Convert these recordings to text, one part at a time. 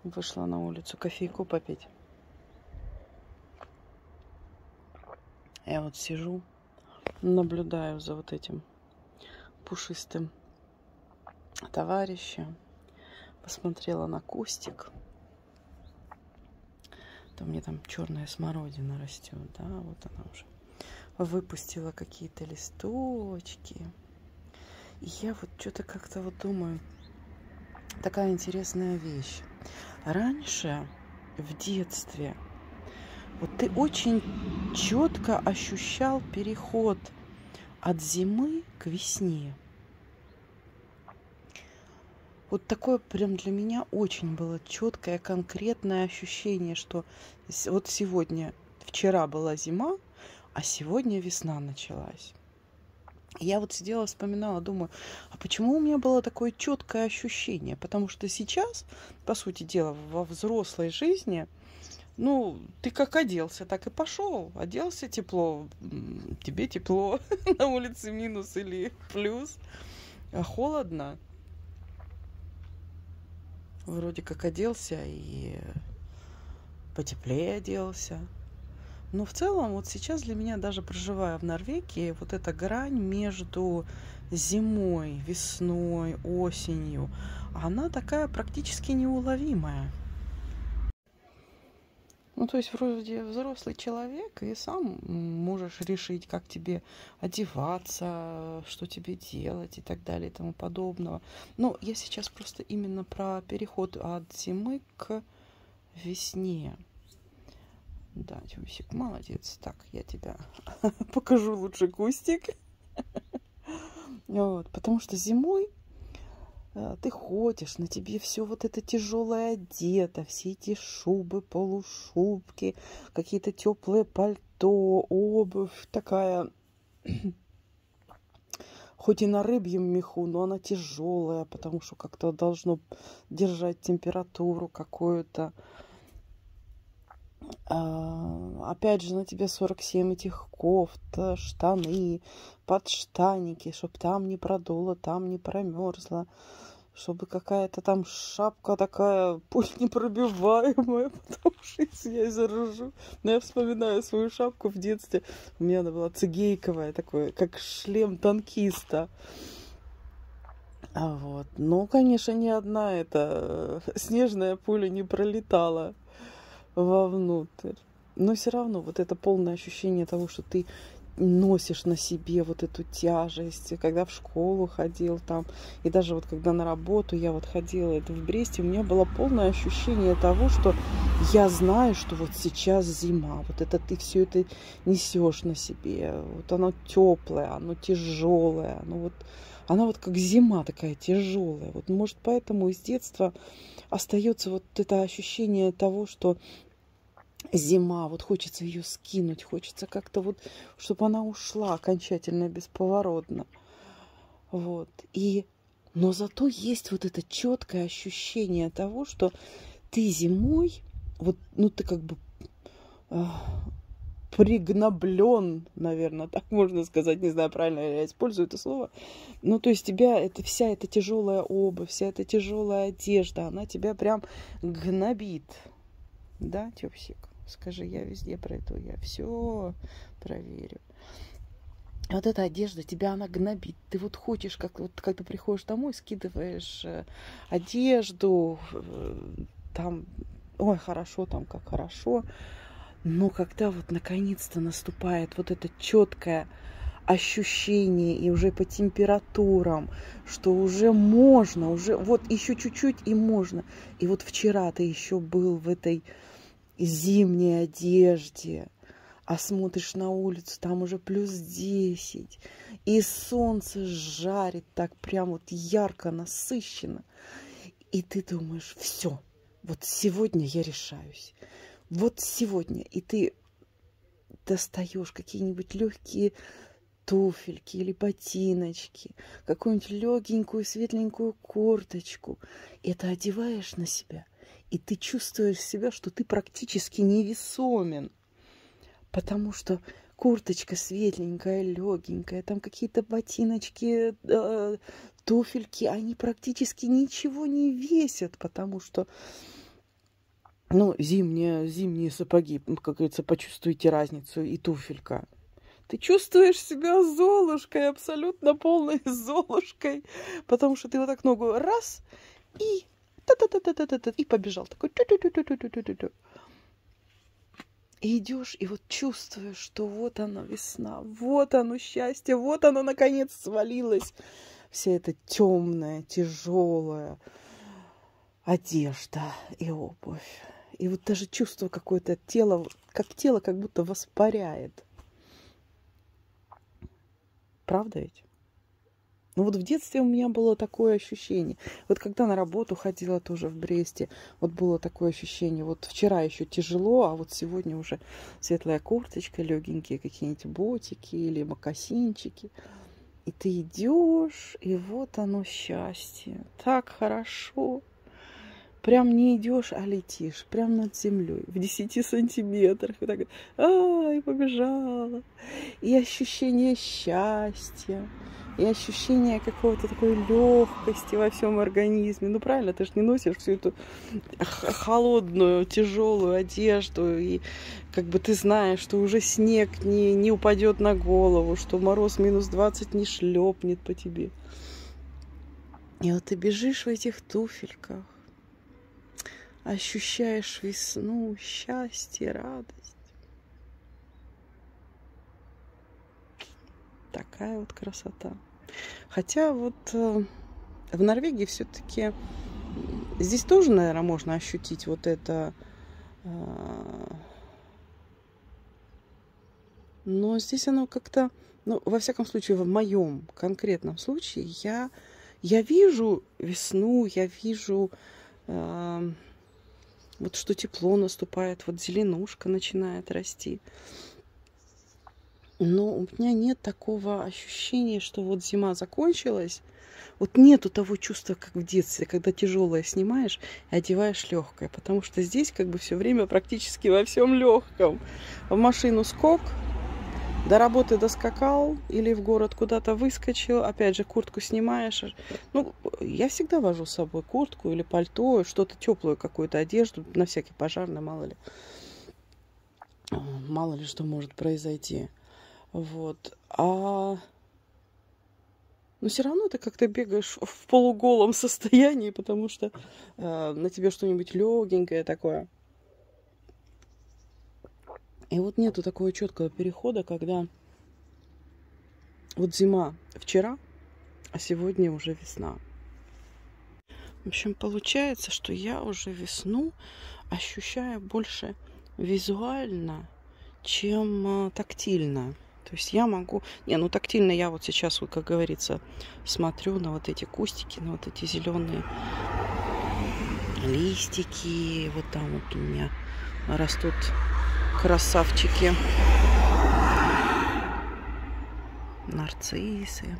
Вышла на улицу кофейку попить. Я вот сижу, наблюдаю за вот этим пушистым товарищем. Посмотрела на кустик. То мне там черная смородина растет, да, вот она уже выпустила какие-то листочки. И я вот что-то как-то вот думаю, такая интересная вещь. Раньше, в детстве, вот ты очень четко ощущал переход от зимы к весне. Вот такое прям для меня очень было четкое, конкретное ощущение, что вот сегодня, вчера была зима, а сегодня весна началась. Я вот сидела, вспоминала, думаю, а почему у меня было такое четкое ощущение? Потому что сейчас, по сути дела, во взрослой жизни, ну, ты как оделся, так и пошел. Оделся тепло, тебе тепло, на улице минус или плюс, а холодно. Вроде как оделся и потеплее оделся. Но в целом вот сейчас для меня, даже проживая в Норвегии, вот эта грань между зимой, весной, осенью, она такая практически неуловимая. Ну, то есть вроде взрослый человек, и сам можешь решить, как тебе одеваться, что тебе делать и так далее и тому подобного. Но я сейчас просто именно про переход от зимы к весне. Да, Тюмсик, молодец. Так, я тебя покажу лучше кустик. Вот, потому что зимой ты ходишь, на тебе все вот это тяжелое одето, все эти шубы, полушубки, какие-то теплые пальто, обувь такая, хоть и на рыбьем меху, но она тяжелая, потому что как-то должно держать температуру какую-то. Опять же, на тебе 47 этих кофт, штаны, подштанники, чтобы там не продуло, там не промерзло, чтобы какая-то там шапка такая пусть непробиваемая, потому что если я заражу. Но я вспоминаю свою шапку в детстве. У меня она была цигейковая, такой, как шлем танкиста. Вот. Но, конечно, ни одна эта снежная пуля не пролетала вовнутрь. Но все равно вот это полное ощущение того, что ты носишь на себе вот эту тяжесть, когда в школу ходил там, и даже вот когда на работу я вот ходила, это в Бресте, у меня было полное ощущение того, что я знаю, что вот сейчас зима, вот это ты все это несешь на себе, вот оно теплое, оно тяжелое, оно вот как зима такая тяжелая, вот может поэтому из детства остается вот это ощущение того, что зима, вот хочется ее скинуть, хочется как-то вот, чтобы она ушла окончательно, бесповоротно. Вот. Но зато есть вот это четкое ощущение того, что ты зимой, вот, ну ты как бы пригноблен, наверное, так можно сказать, не знаю, правильно я использую это слово. Ну, то есть тебя вся эта тяжелая обувь, вся эта тяжелая одежда, она тебя прям гнобит. Да, Тёпсик? Скажи, я везде пройду, я все проверю. Вот эта одежда, тебя она гнобит. Ты вот хочешь, как вот когда приходишь домой, скидываешь одежду, там, ой, хорошо, там как хорошо. Но когда вот наконец-то наступает вот это четкое ощущение и уже по температурам, что уже можно, уже вот еще чуть-чуть и можно. И вот вчера ты еще был в этой зимней одежде, а смотришь на улицу, там уже +10, и солнце жарит так прям вот ярко, насыщенно. И ты думаешь, все, вот сегодня я решаюсь. Вот сегодня. И ты достаешь какие-нибудь легкие туфельки или ботиночки, какую-нибудь легенькую светленькую курточку. Это одеваешь на себя. И ты чувствуешь себя, что ты практически невесомен. Потому что курточка светленькая, легенькая, там какие-то ботиночки, туфельки, они практически ничего не весят, потому что Ну, зимние сапоги, как говорится, почувствуйте разницу, и туфелька. Ты чувствуешь себя Золушкой, абсолютно полной Золушкой, потому что ты вот так ногу раз и та-та-та-та-та-та, и побежал такой. Ту-ту-ту-ту-ту-ту-ту. И идешь, и вот чувствуешь, что вот она весна, вот оно счастье, вот оно наконец свалилось. Вся эта темная, тяжелая одежда и обувь. И вот даже чувство какое-то тело как будто воспаряет. Правда ведь? Ну вот в детстве у меня было такое ощущение. Вот когда на работу ходила тоже в Бресте, вот было такое ощущение. Вот вчера еще тяжело, а вот сегодня уже светлая курточка, легенькие какие-нибудь ботики или мокасинчики. И ты идешь, и вот оно счастье. Так хорошо. Прям не идешь, а летишь. Прям над землей. В 10 сантиметрах. И так, ай, побежала. И ощущение счастья. И ощущение какого-то такой легкости во всем организме. Ну правильно, ты же не носишь всю эту холодную, тяжелую одежду. И как бы ты знаешь, что уже снег не упадет на голову, что мороз минус 20 не шлепнет по тебе. И вот ты бежишь в этих туфельках. Ощущаешь весну, счастье, радость. Такая вот красота. Хотя вот в Норвегии все-таки здесь тоже, наверное, можно ощутить вот это. Но здесь оно как-то, ну, во всяком случае, в моем конкретном случае, я вижу весну, я вижу вот что тепло наступает, вот зеленушка начинает расти. Но у меня нет такого ощущения, что вот зима закончилась. Вот нету того чувства, как в детстве, когда тяжелое снимаешь и одеваешь легкое. Потому что здесь как бы все время практически во всем легком. В машину скок, до работы доскакал или в город куда-то выскочил. Опять же, куртку снимаешь. Ну, я всегда вожу с собой куртку или пальто, что-то теплую, какую-то одежду, на всякий пожарный, мало ли что может произойти. Вот. Но все равно ты как-то бегаешь в полуголом состоянии, потому что на тебе что-нибудь легенькое такое. И вот нету такого четкого перехода, когда вот зима вчера, а сегодня уже весна. В общем, получается, что я уже весну ощущаю больше визуально, чем тактильно. То есть я могу... ну тактильно я вот сейчас, вот, как говорится, смотрю на вот эти кустики, на вот эти зеленые листики. Вот там вот у меня растут красавчики. Нарциссы.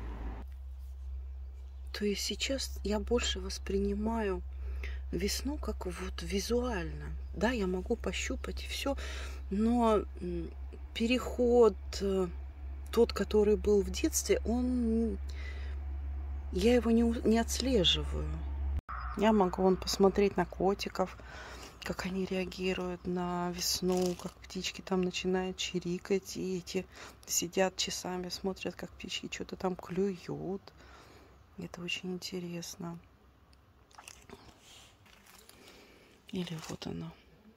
То есть сейчас я больше воспринимаю весну как вот визуально. Да, я могу пощупать и все, но переход тот, который был в детстве, я его не отслеживаю. Я могу посмотреть на котиков, как они реагируют на весну, как птички там начинают чирикать, и эти сидят часами, смотрят, как птички что-то там клюют. Это очень интересно. Или вот она,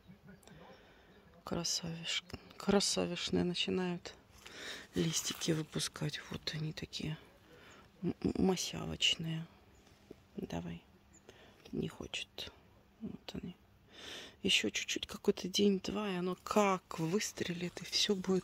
красавишные начинают листики выпускать. Вот они такие масявочные. Давай. Не хочет. Вот они. Еще чуть-чуть, какой-то день-два, и оно как выстрелит, и все будет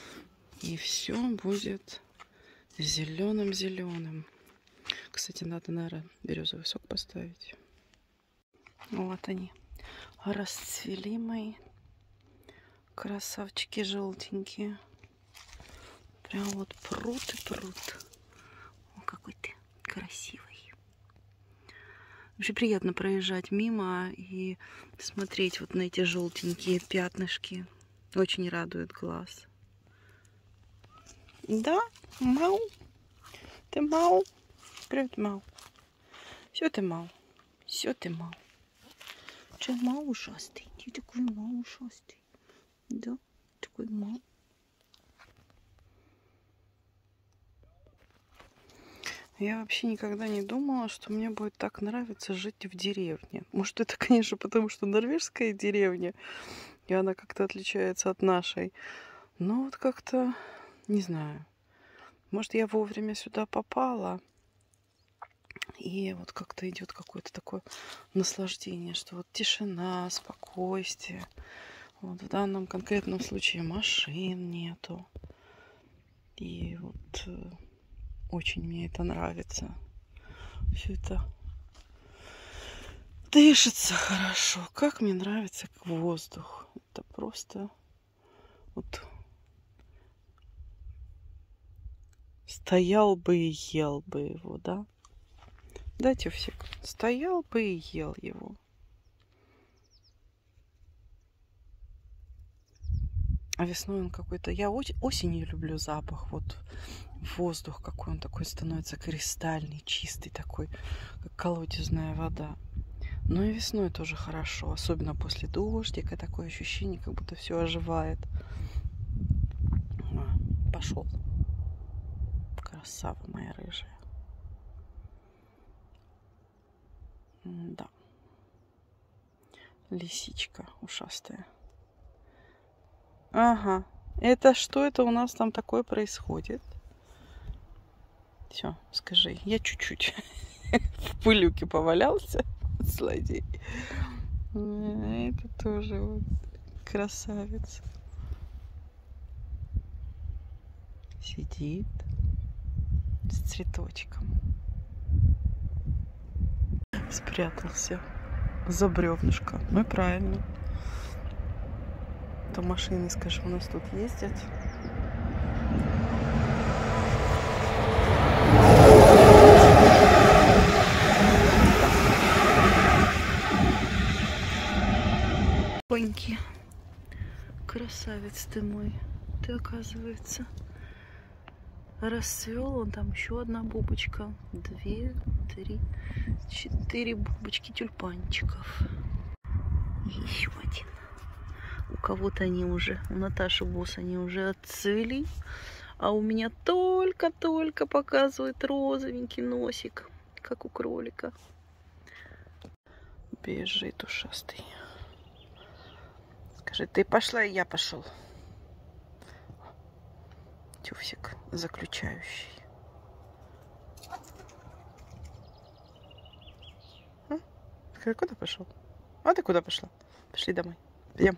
зеленым-зеленым. Кстати, надо, наверное, березовый сок поставить. Вот они. Расцвели мои красавчики желтенькие. Прям вот прут и прут. О, какой ты красивый. Вообще приятно проезжать мимо и смотреть вот на эти желтенькие пятнышки. Очень радует глаз. Да, Мау. Ты Мау. Привет, Мау. Все ты Мау. Все ты Мау. Че мал ушастый? Ты такой мал ушастый. Да? Такой мал. Я вообще никогда не думала, что мне будет так нравиться жить в деревне. Может, это, конечно, потому что норвежская деревня, и она как-то отличается от нашей. Но вот как-то, не знаю, может, я вовремя сюда попала, и вот как-то идет какое-то такое наслаждение, что вот тишина, спокойствие. Вот в данном конкретном случае машин нету. И вот очень мне это нравится. Все это дышится хорошо. Как мне нравится воздух. Это просто вот стоял бы и ел бы его, да? Да, Тёфсик? Стоял бы и ел его. А весной он какой-то... Я осенью люблю запах. Вот воздух какой он такой становится кристальный, чистый такой, как колодезная вода. Но и весной тоже хорошо. Особенно после дождика. Такое ощущение, как будто все оживает. Пошел. Красава моя рыжая. Да. Лисичка ушастая. Ага. Это что это у нас там такое происходит? Все, скажи. Я чуть-чуть в пылюке повалялся. Злодей. Это тоже вот красавец. Сидит с цветочком. Спрятался за бревнышко. Ну и правильно. То машины, скажем, у нас тут ездят. Поньки. Красавец ты мой. Ты, оказывается, расцвел. Он там еще одна бубочка. 2, 3, 4 бубочки тюльпанчиков. Еще один. У кого-то они уже, у Наташи Босс, они уже отцвели. А у меня только-только показывает розовенький носик, как у кролика. Бежит ушастый. Скажи, ты пошла, и я пошел. Тюфсик заключающий. Скажи, куда пошел? А ты куда пошла? Пошли домой. Пойдем.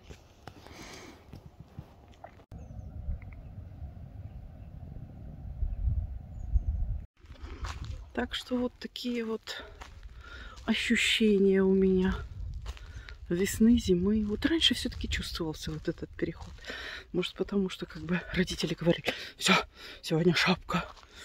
Так что вот такие вот ощущения у меня весны, зимы. Вот раньше все-таки чувствовался вот этот переход. Может, потому что как бы родители говорили: все, сегодня шапка.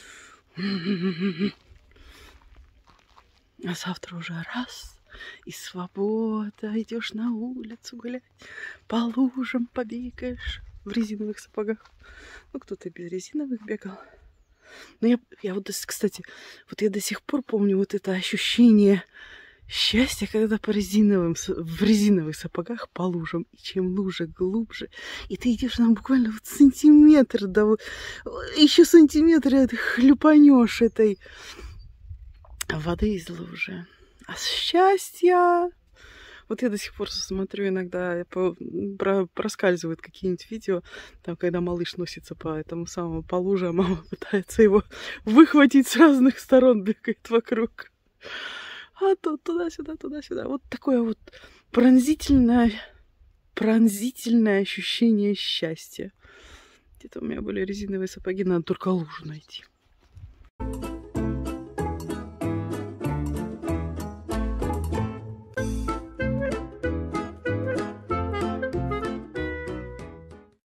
А завтра уже раз, и свобода. Идешь на улицу гулять, по лужам побегаешь в резиновых сапогах. Ну, кто-то без резиновых бегал. Но я вот, кстати, вот я до сих пор помню вот это ощущение счастья, когда в резиновых сапогах по лужам. И чем лужа глубже, и ты идешь там буквально вот сантиметр, да, вот, еще сантиметр ты хлюпанешь этой воды из лужи. А счастье... Вот я до сих пор смотрю иногда, проскальзывают какие-нибудь видео, там, когда малыш носится по этому самому по луже, а мама пытается его выхватить с разных сторон, бегает вокруг. А тут туда-сюда, туда-сюда. Вот такое вот пронзительное ощущение счастья. Где-то у меня были резиновые сапоги, надо только лужу найти.